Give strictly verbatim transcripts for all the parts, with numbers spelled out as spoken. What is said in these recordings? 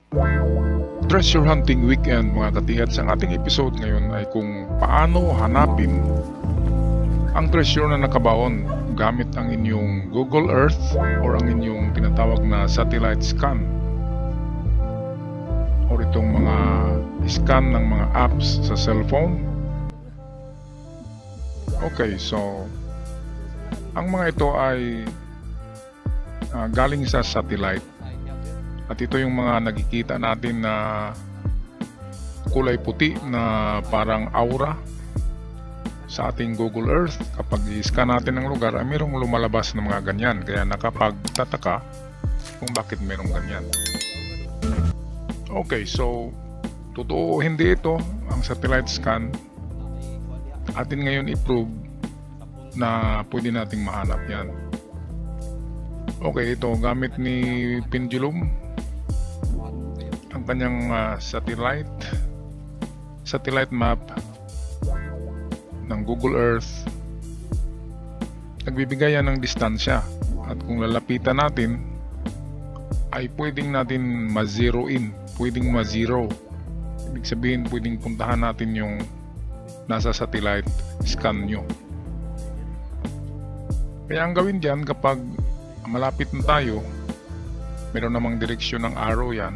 Treasure Hunting Weekend mga katiyads. Ang ating episode ngayon ay kung paano hanapin ang treasure na nakabaon gamit ang inyong Google Earth or ang inyong tinatawag na satellite scan or itong mga scan ng mga apps sa cellphone. Okay, so ang mga ito ay uh, galing sa satellite. At ito yung mga nakikita natin na kulay puti na parang aura sa ating Google Earth. Kapag i-scan natin ng lugar ay mayroong lumalabas na mga ganyan. Kaya nakapagtataka kung bakit mayroong ganyan. Okay, so totoo hindi ito ang satellite scan. Atin ngayon i-prove na pwede nating mahanap yan. Okay, ito gamit ni Pendulum ang kanyang uh, satellite satellite map ng Google Earth. Nagbibigay yan ng distansya at kung lalapitan natin ay pwedeng natin ma-zero in, pwedeng ma-zero. Ibig sabihin pwedeng puntahan natin yung nasa satellite scan nyo. Kaya ang gawin dyan kapag malapit na tayo, meron namang direksyon ng arrow yan,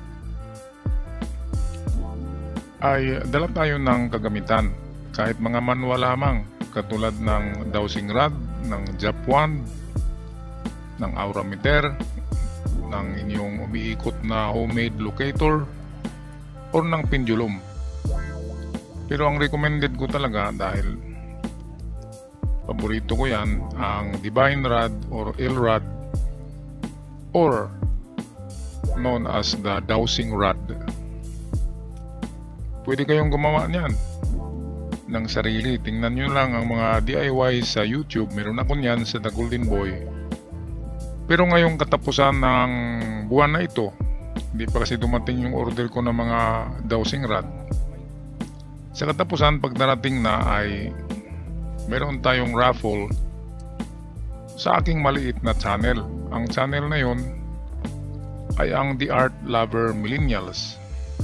ay dala tayo ng kagamitan kahit mga manual lamang katulad ng dowsing rod, ng jump wand, ng aurameter, ng inyong umiikot na homemade locator or ng pendulum. Pero ang recommended ko talaga dahil paborito ko yan, ang divine rod or L rod or known as the dowsing rod. Pwede kayong gumawa niyan ng sarili. Tingnan nyo lang ang mga D I Y sa YouTube. Meron ako niyan sa The Golden Boy. Pero ngayong katapusan ng buwan na ito, hindi pa kasi dumating yung order ko ng mga dowsing rod. Sa katapusan, pag darating na ay meron tayong raffle sa aking maliit na channel. Ang channel na yon ay ang The Art Lover Millennials.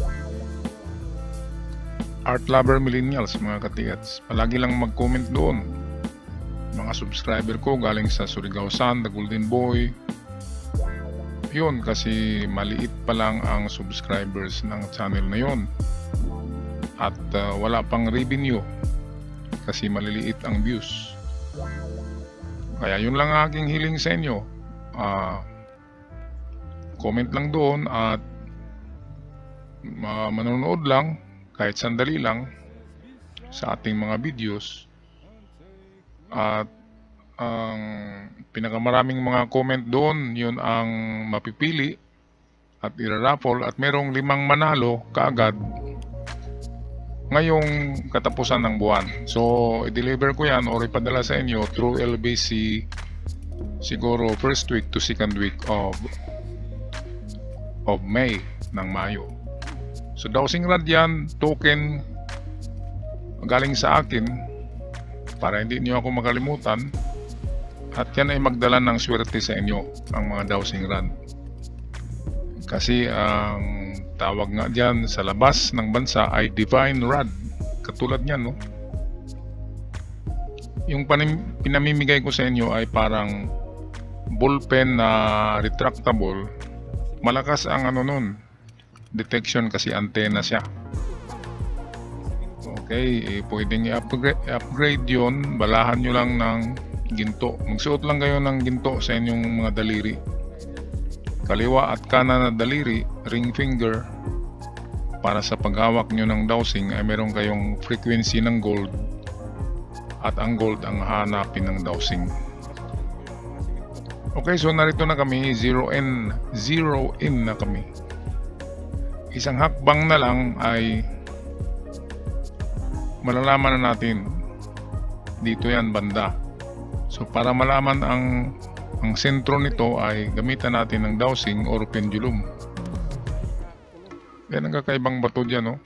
Art Lover Millennials mga katiyats. Palagi lang mag-comment doon. Mga subscriber ko galing sa Surigao Sun, The Golden Boy. Yun kasi maliit pa lang ang subscribers ng channel na yon. At uh, wala pang revenue kasi maliliit ang views. Kaya yun lang aking hiling sa inyo. Uh, comment lang doon at uh, manonood lang kahit sandali lang sa ating mga videos. At ang pinakamaraming mga comment doon, yun ang mapipili at iraraffle at merong limang manalo kaagad ngayong katapusan ng buwan. So, i-deliver ko yan or ipadala sa inyo through L B C siguro first week to second week of of May ng Mayo. So, dowsing rod yan, token galing sa akin para hindi niyo ako makalimutan at yan ay magdala ng swerte sa inyo ang mga dowsing rod. Kasi ang tawag nga dyan sa labas ng bansa ay divine rod. Katulad nyan, no? Yung pinamimigay ko sa inyo ay parang ballpen na retractable. Malakas ang ano nun, detection kasi antena siya. Okay, eh, pwedeng i-upgrade, i-upgrade yun. Balahan nyo lang ng ginto. Magsuot lang kayo ng ginto sa inyong mga daliri. Kaliwa at kanan na daliri, ring finger, para sa paghawak nyo ng dowsing ay meron kayong frequency ng gold at ang gold ang hanapin ng dowsing. Okay, so narito na kami, zero in, zero in na kami. Isang hakbang na lang ay malalaman na natin dito yan banda. So para malaman ang ang sentro nito ay gamitan natin ng dowsing or pendulum. Yan ang kakaibang bato dyan, no?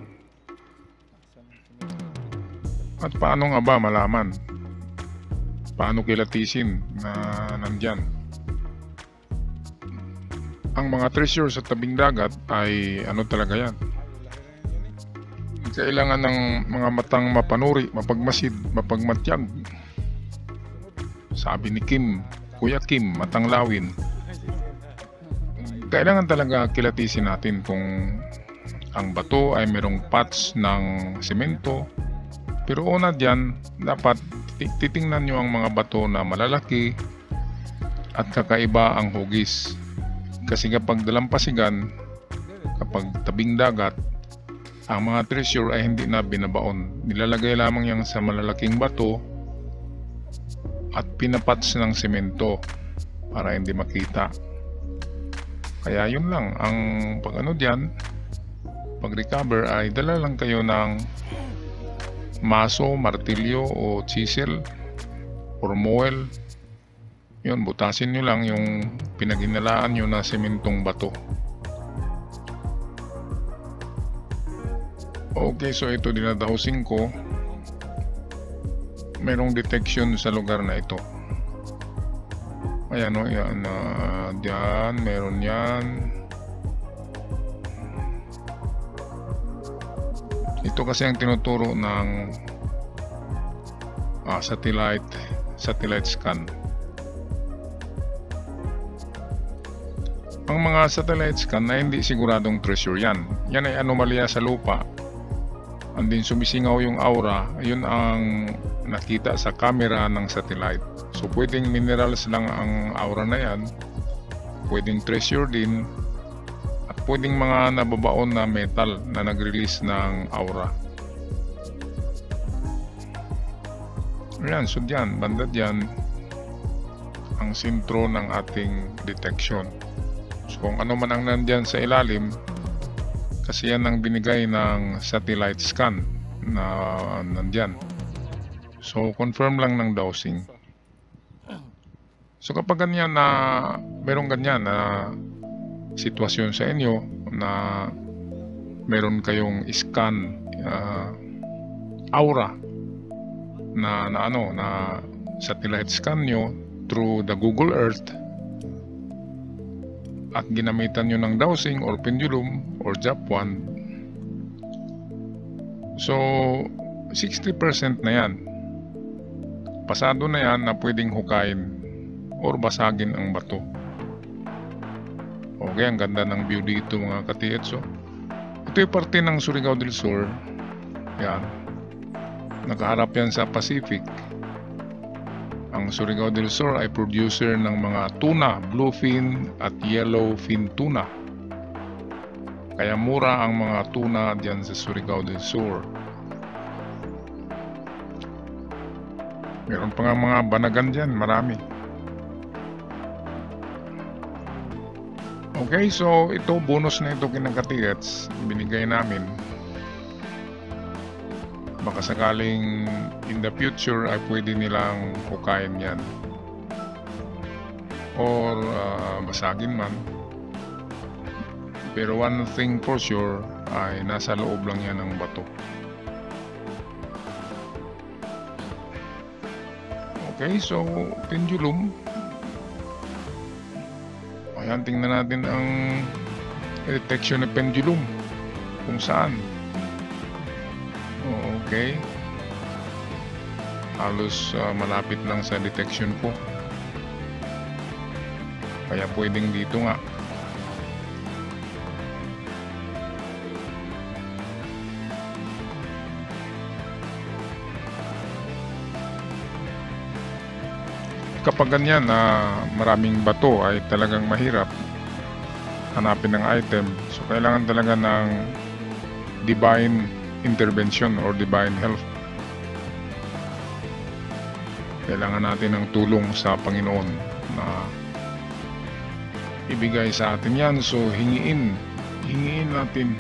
At paano nga ba malaman? Paano kilatisin na nandyan? ang mga treasure sa tabing dagat ay ano talaga yan. Kailangan ng mga matang mapanuri, mapagmasid, mapagmatyag. Sabi ni Kim, Kuya Kim, matang lawin. Kailangan talaga kilatisin natin kung ang bato ay merong patch ng semento. Pero una dyan, dapat titingnan nyo ang mga bato na malalaki at kakaiba ang hugis. Kasi kapag dalampasigan, kapag tabing dagat, ang mga treasure ay hindi na binabaon. Nilalagay lamang yan sa malalaking bato at pinapats ng semento para hindi makita. Kaya yun lang, ang pag ano dyan, pag recover ay dala lang kayo ng maso, martilyo o chisel or moel. Yun, butasin nyo lang yung pinaginalaan nyo na sementong bato. Okay, so ito dinadahusing ko. Merong detection sa lugar na ito. Ayan o, yan. Uh, diyan, meron yan. Ito kasi ang tinuturo ng uh, satellite, satellite scan. Ang mga satellite scan na hindi siguradong treasure yan. Yan ay anomalya sa lupa. Andin sumisingaw yung aura, yun ang nakita sa camera ng satellite. So pwedeng minerals lang ang aura na yan, pwedeng treasure din, at pwedeng mga nababaon na metal na nag-release ng aura. Ayan, so dyan, banda dyan ang sentro ng ating detection. So kung ano man ang nandyan sa ilalim, kasi yan ang binigay ng satellite scan na nandyan. So confirm lang ng dowsing. So kapag ganyan na merong ganyan na sitwasyon sa inyo na meron kayong scan uh, aura na, na ano na satellite scan nyo through the Google Earth at ginamitan nyo ng dowsing or pendulum or J A P one, so sixty percent na yan, pasado na yan na pwedeng hukayin or basagin ang bato. Okay, ang ganda ng view dito mga katietso. Ito yung parte ng Surigao del Sur. Yan, nakaharap yan sa Pacific. Ang Surigao del Sur ay producer ng mga tuna, bluefin at yellowfin tuna. Kaya mura ang mga tuna diyan sa Surigao del Sur. Meron pa nga mga banagan diyan, marami. Okay, so ito bonus na ito kinakatigats, binigay namin. Baka sakaling in the future ay pwede nilang hukayin yan or uh, basagin man. Pero one thing for sure ay nasa loob lang yan ng bato. Okay, so pendulum. Ayan, tingnan natin ang detection ng pendulum kung saan. Okay, halos uh, malapit lang sa detection ko, kaya pwedeng dito nga. Kapag ganyan na uh, maraming bato ay talagang mahirap hanapin ng item, so kailangan talaga ng divine intervention or divine help. Kailangan natin ng tulong sa Panginoon na ibigay sa atin yan. So hingiin, hingiin natin.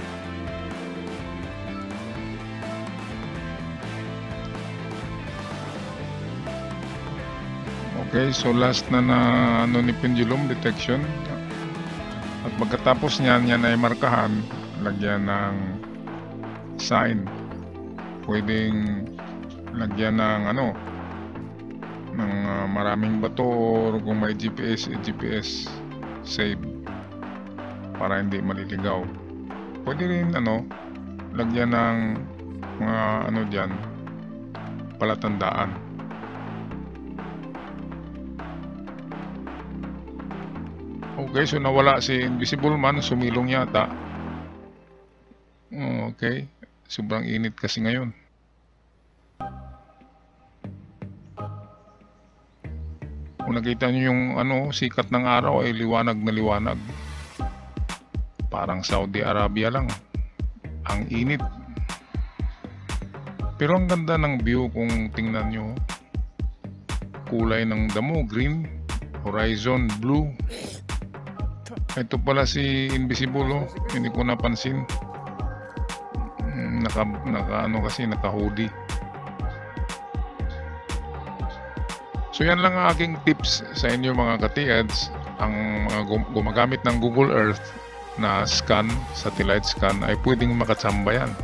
Okay, so last na na ano ni pendulum detection. At pagkatapos niyan, yan ay markahan, lagyan ng sign. Pwedeng lagyan ng ano ng uh, maraming bato or kung may G P S, G P S save. para hindi maliligaw. Pwede rin ano, lagyan ng mga ano dyan, palatandaan. Okay, so nawala si Invisible Man, sumilong yata. Okay, sobrang init kasi ngayon. Kung nakita nyo yung ano, sikat ng araw ay liwanag na liwanag. Parang Saudi Arabia lang. Ang init. Pero ang ganda ng view kung tingnan nyo. Kulay ng damo, green. Horizon, blue. Ito pala si Invisible, oh. Hindi ko napansin. Naka, naka ano kasi, naka hoodie. So yan lang ang aking tips sa inyo mga katiads. Ang mga gumagamit ng Google Earth na scan, satellite scan, ay pwedeng makatsamba yan.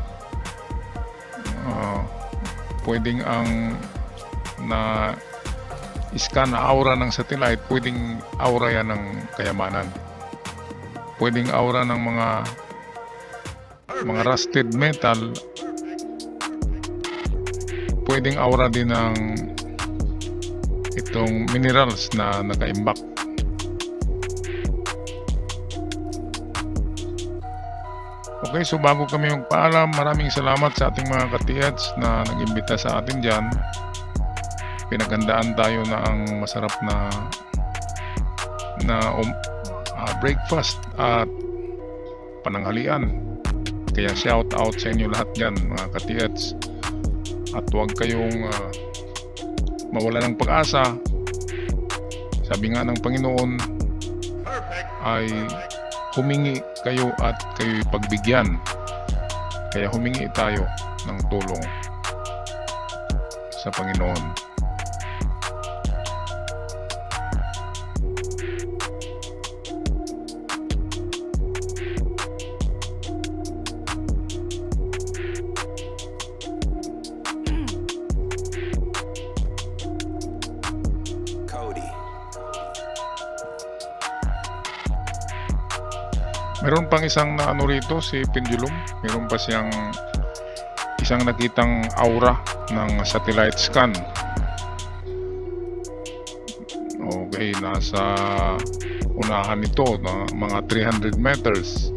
Uh, pwedeng ang na scan na aura ng satellite, pwedeng aura yan ng kayamanan. Pwedeng aura ng mga mga rusted metal. Pwedeng aura din ng itong minerals na nakaimbak. Okay, so bago kami magpaalam, maraming salamat sa ating mga katiads na nag-imbita sa atin dyan. Pinagandaan tayo na ang masarap na na um, uh, breakfast at pananghalian. Kaya shout out sa inyo lahat dyan mga katiads. At huwag kayong uh, mawala ng pag-asa. Sabi nga ng Panginoon ay humingi kayo at kayo'y pagbigyan. Kaya humingi tayo ng tulong sa Panginoon. Meron pang isang na ano rito, si Pendulum. Meron pa siyang isang nakitang aura ng satellite scan. Okay, nasa unahan nito na mga three hundred meters.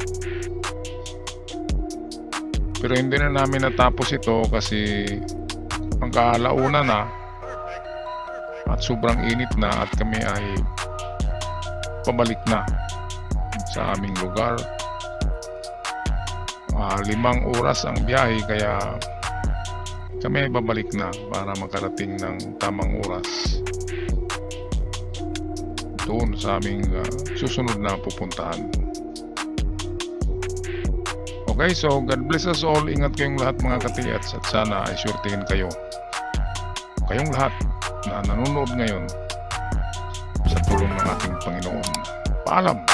Pero hindi na namin natapos ito kasi pangkaalauna na at sobrang init na at kami ay pabalik na sa aming lugar. Uh, limang oras ang biyahe kaya kami ay babalik na para makarating ng tamang oras doon sa aming uh, susunod na pupuntahan. Okay, so God bless us all. Ingat kayong lahat mga katiads at sana ay surtihin kayo. Kayong lahat na nanonood ngayon sa tulong ng ating Panginoon. Paalam!